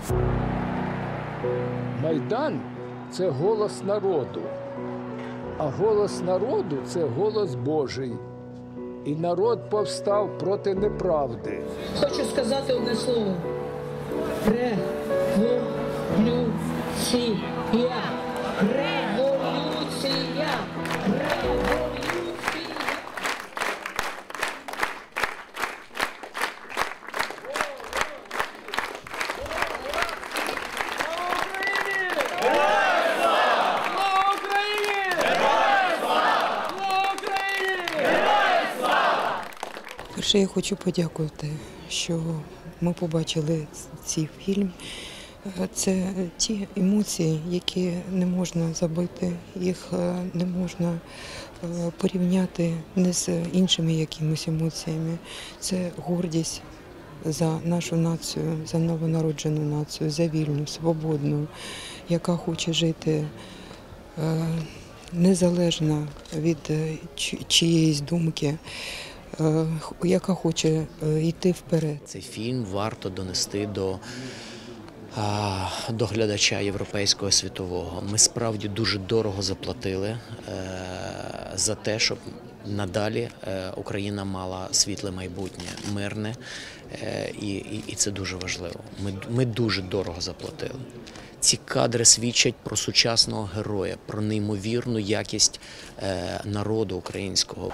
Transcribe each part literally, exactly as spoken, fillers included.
Майдан – це голос народу, а голос народу – це голос Божий. І народ повстав проти неправди. Хочу сказати одне слово. Революція. Революція. Революція. Перше, я хочу подякувати, що ми побачили цей фільм. Це ті емоції, які не можна забити, їх не можна порівняти не з іншими якимись емоціями. Це гордість за нашу націю, за новонароджену націю, за вільну, свободну, яка хоче жити незалежно від чиєїсь думки, яка хоче йти вперед. Цей фільм варто донести до, до глядача європейського, світового. Ми справді дуже дорого заплатили за те, щоб надалі Україна мала світле майбутнє, мирне, і, і, і це дуже важливо. Ми, ми дуже дорого заплатили. Ці кадри свідчать про сучасного героя, про неймовірну якість народу українського.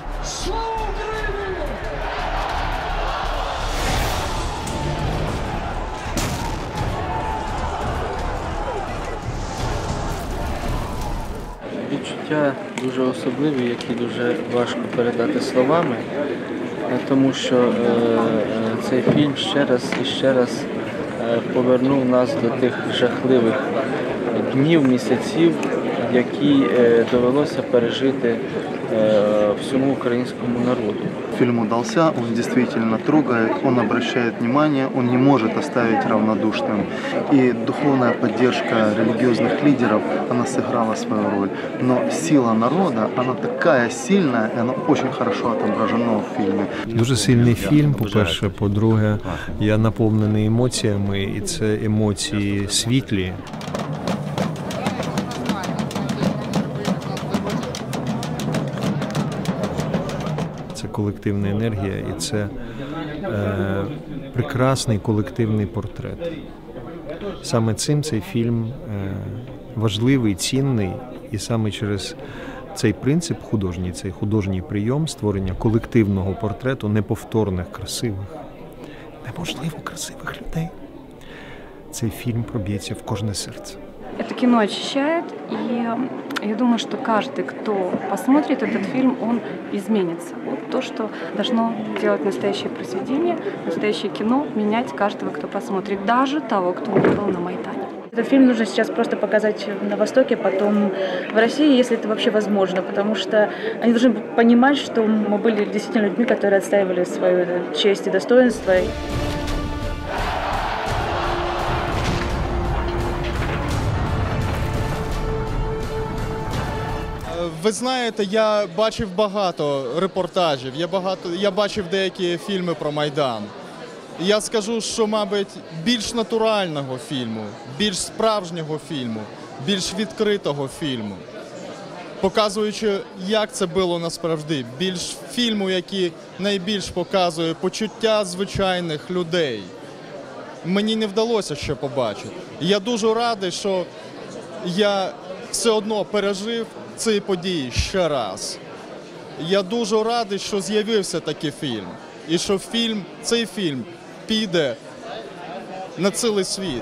Відчуття дуже особливі, які дуже важко передати словами, тому що цей фільм ще раз і ще раз повернув нас до тих жахливих днів, місяців, які довелося пережити всьому українському народу. Фильм удался, он действительно трогает, он обращает внимание, он не может оставить равнодушным. И духовная поддержка религиозных лидеров, она сыграла свою роль. Но сила народа, она такая сильная, и она очень хорошо отображена в фильме. Дуже сильний фільм, по-перше. По-друге, я наповнений емоціями, і це емоції світлі. Це колективна енергія і це е, прекрасний колективний портрет. Саме цим цей фільм е, важливий, цінний, і саме через цей принцип художній, цей художній прийом створення колективного портрету неповторних, красивих, неможливо красивих людей. Цей фильм пробьется в кожное сердце. Это кино очищает, и я думаю, что каждый, кто посмотрит этот фильм, он изменится. Вот то, что должно делать настоящее произведение, настоящее кино, менять каждого, кто посмотрит, даже того, кто не был на Майдане. Этот фильм нужно сейчас просто показать на Востоке, потом в России, если это вообще возможно, потому что они должны понимать, что мы были действительно людьми, которые отстаивали свою честь и достоинство. Ви знаєте, я бачив багато репортажів, я, багато, я бачив деякі фільми про Майдан. Я скажу, що, мабуть, більш натурального фільму, більш справжнього фільму, більш відкритого фільму, показуючи, як це було насправді, більш фільму, який найбільш показує почуття звичайних людей, мені не вдалося ще побачити. Я дуже радий, що я все одно пережив ці події ще раз. Я дуже радий, що з'явився такий фільм. І що фільм, цей фільм піде на цілий світ.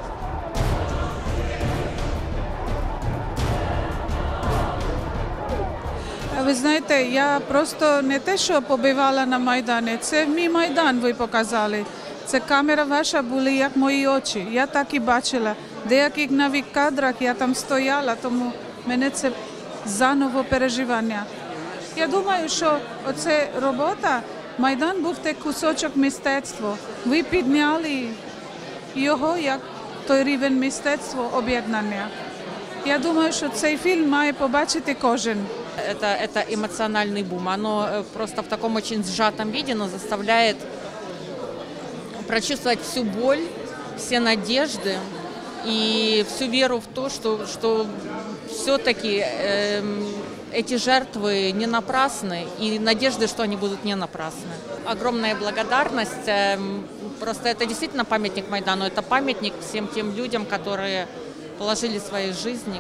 Ви знаєте, я просто не те, що побивала на Майдані, це мій Майдан ви показали. Це камера ваша були як мої очі. Я так і бачила. В деяких нових кадрах я там стояла, тому мене це заново переживання. Я думаю, що оце робота, Майдан був те кусочок мистецтва. Ви підняли його як той рівень мистецтва об'єднання. Я думаю, що цей фільм має побачити кожен. Это, это эмоциональный бум. Оно просто в таком очень сжатом виде, но заставляет прочувствовать всю боль, все надежды и всю веру в то, что, что все-таки э, эти жертвы не напрасны, и надежды, что они будут не напрасны. Огромная благодарность. Э, просто это действительно памятник Майдану, это памятник всем тем людям, которые положили свои жизни.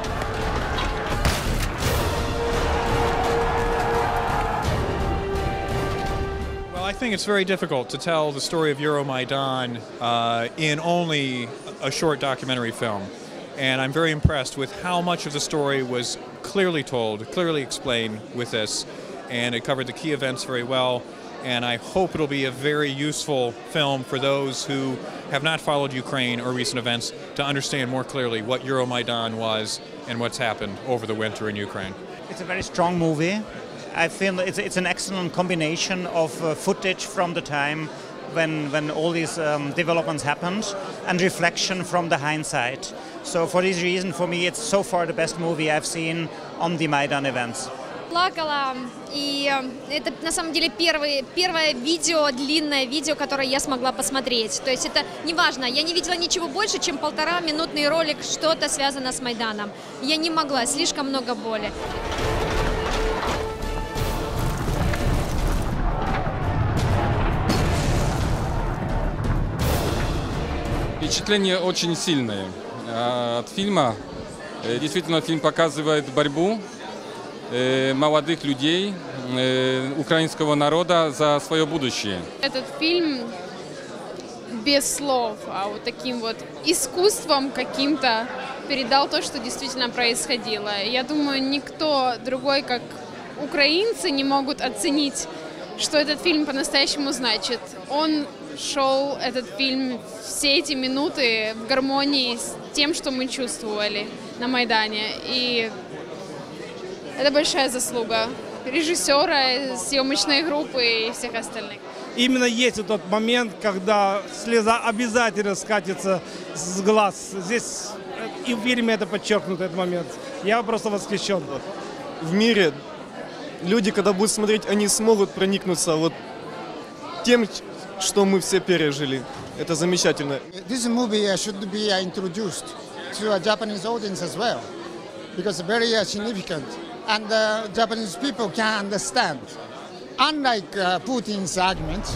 I think it's very difficult to tell the story of Euromaidan uh, in only a short documentary film. And I'm very impressed with how much of the story was clearly told, clearly explained with this. And it covered the key events very well. And I hope it'll be a very useful film for those who have not followed Ukraine or recent events to understand more clearly what Euromaidan was and what's happened over the winter in Ukraine. It's a very strong movie. I feel it's, it's an excellent combination of uh, footage from the time when, when all these um, developments happened and reflection from the hindsight. So for this reason, for me, it's so far the best movie I've seen on the Maidan events. Плакала, и это на самом деле первый, первое видео, длинное видео, которое я смогла посмотреть. То есть это неважно, я не видела ничего больше, чем полтора минутный ролик, что-то связано с Майданом. Я не могла, слишком много боли. Впечатление очень сильное от фильма. Действительно, фильм показывает борьбу молодых людей, украинского народа за свое будущее. Этот фильм без слов, а вот таким вот искусством каким-то передал то, что действительно происходило. Я думаю, никто другой, как украинцы, не могут оценить, что этот фильм по-настоящему значит. Он шел, этот фильм, все эти минуты в гармонии с тем, что мы чувствовали на Майдане. И это большая заслуга режиссера, съемочной группы и всех остальных. Именно есть вот тот момент, когда слеза обязательно скатится с глаз. Здесь и в фильме это подчеркнуто, этот момент. Я просто восхищен. В мире люди, когда будут смотреть, они смогут проникнуться вот тем, что мы все пережили. Это замечательно. This movie should be introduced to a Japanese audience as well, because it's very significant, and the Japanese people can understand. Unlike uh, Putin's argument,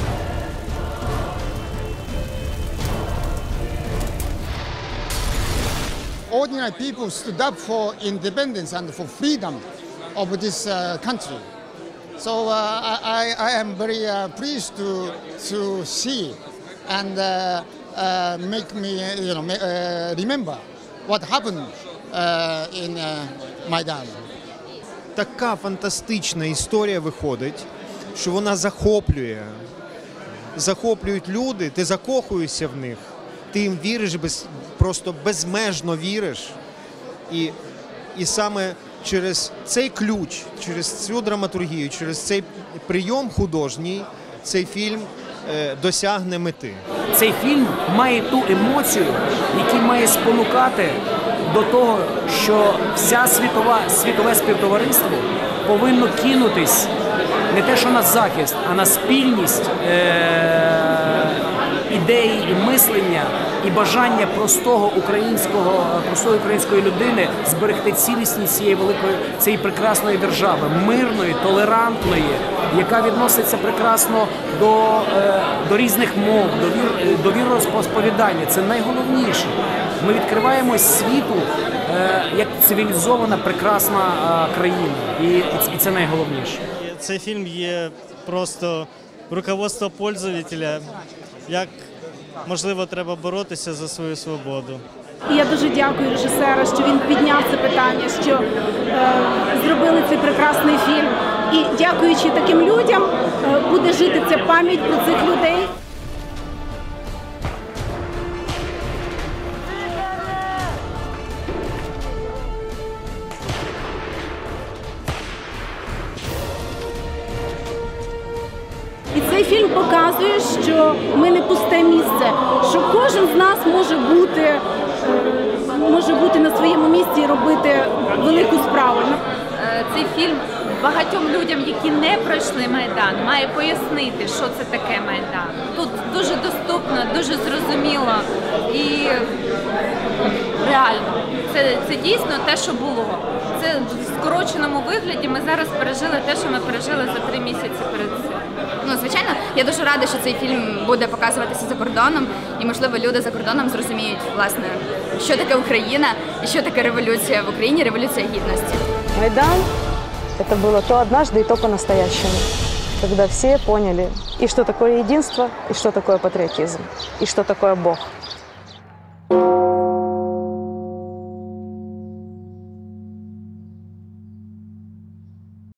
ordinary people stood up for independence and for freedom of this uh, country. So uh, I, I am very uh, pleased to to see and uh, uh, make me you know uh, remember what happened uh, in uh, Майдан. Така фантастична історія виходить, що вона захоплює. Захоплюють люди, ти закохуєшся в них, ти їм віриш, без, просто безмежно віриш. І, і саме через цей ключ, через цю драматургію, через цей прийом художній, цей фільм е, досягне мети. Цей фільм має ту емоцію, яка має спонукати до того, що вся світова, світове співтовариство повинно кинутись не те, що на захист, а на спільність е- ідеї і мислення, і бажання простого українського, простої української людини зберегти цілісність цієї великої, цієї прекрасної держави, мирної, толерантної, яка відноситься прекрасно до, е, до різних мов, до, вір, до віросповідання. Це найголовніше. Ми відкриваємось світу е, як цивілізована, прекрасна е, країна. І, і це найголовніше. Цей фільм є просто руководство пользователя, як, можливо, треба боротися за свою свободу. І я дуже дякую режисеру, що він підняв це питання, що е, зробили цей прекрасний фільм. І дякуючи таким людям, е, буде жити ця пам'ять про цих людей. І цей фільм показує, що ми не пусте місце, що кожен з нас може бути, може бути на своєму місці і робити велику справу. Цей фільм багатьом людям, які не пройшли Майдан, має пояснити, що це таке Майдан. Тут дуже доступно, дуже зрозуміло і реально. Це, це дійсно те, що було. Це в скороченому вигляді ми зараз пережили те, що ми пережили за три місяці перед цим. Ну, звичайно, я дуже рада, що цей фільм буде показуватися за кордоном, і, можливо, люди за кордоном зрозуміють, власне, що таке Україна і що таке революція в Україні, революція гідності. Майдан – это было то однажды и то по-настоящему, когда все поняли, и что такое единство, и что такое патриотизм, и что такое Бог.